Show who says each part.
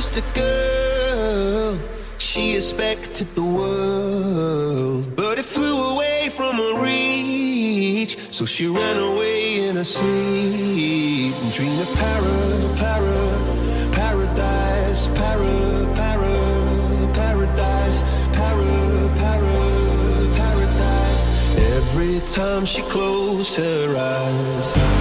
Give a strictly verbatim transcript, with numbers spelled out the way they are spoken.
Speaker 1: just a girl. She expected the world, but it flew away from her reach. So she ran away in her sleep and dreamed of para, para, paradise, para, para, paradise, para, para, paradise. Every time she closed her eyes,